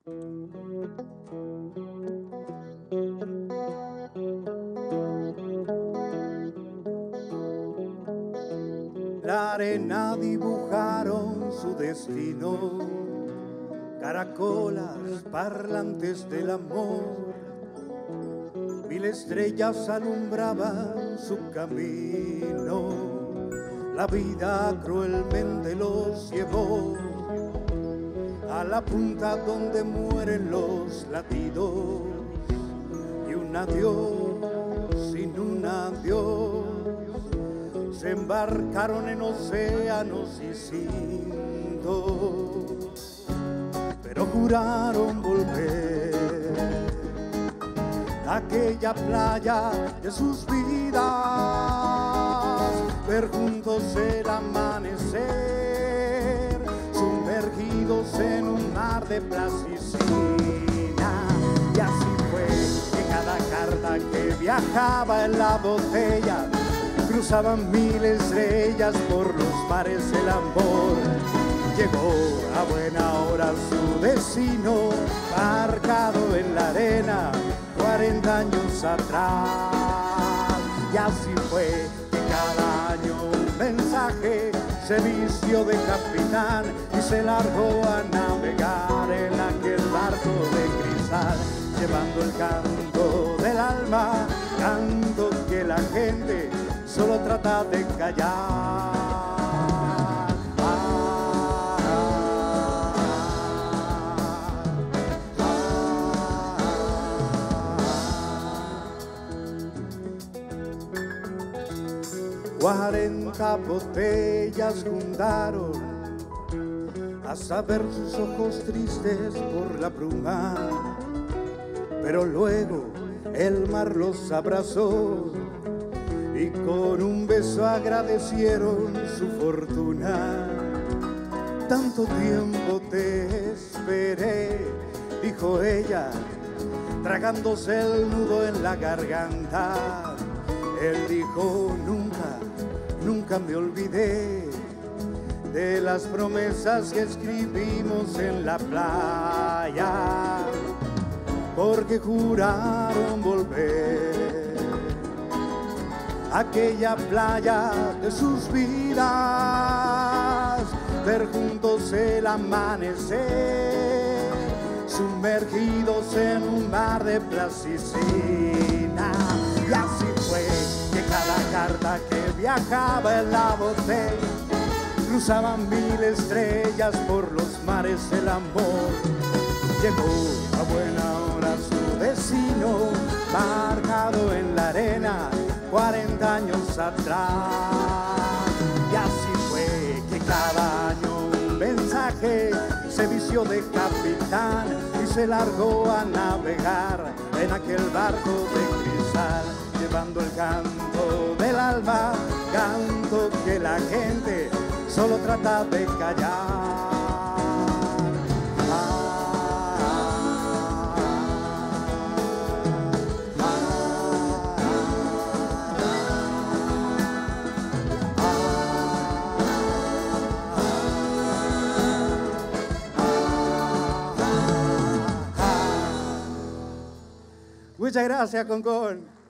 La arena dibujaron su destino, caracolas parlantes del amor. Mil estrellas alumbraban su camino, la vida cruelmente los llevó a la punta donde mueren los latidos, y un adiós sin un adiós se embarcaron en océanos distintos, pero juraron volver a aquella playa de sus vidas, ver juntos el amanecer, sumergidos en un mar de plasticina. Y así fue que cada carta que viajaba en la botella cruzaban mil estrellas por los mares del amor. Llegó a buena hora su destino, marcado en la arena 40 años atrás. Y así fue que cada año un mensaje se vistió de capitán y se largó a navegar en aquel barco de cristal, llevando el canto del alma, canto que la gente solo trata de callar. Cuarenta botellas juntaron hasta ver sus ojos tristes por la bruma, pero luego el mar los abrazó y con un beso agradecieron su fortuna. Tanto tiempo te esperé, dijo ella, tragándose el nudo en la garganta. Él dijo, nunca me olvidé de las promesas que escribimos en la playa, porque juraron volver a aquella playa de sus vidas, ver juntos el amanecer, sumergidos en un mar de plasticina. Y así fue que cada carta que viajaba en la botella cruzaban mil estrellas por los mares del amor. Llegó a buena hora su destino, marcado en la arena 40 años atrás. Y así fue que cada año un mensaje se vistió de capitán y se largó a navegar en aquel barco de cristal, llevando el canto del alma, canto que la gente solo trata de callar. Muchas gracias, Concón.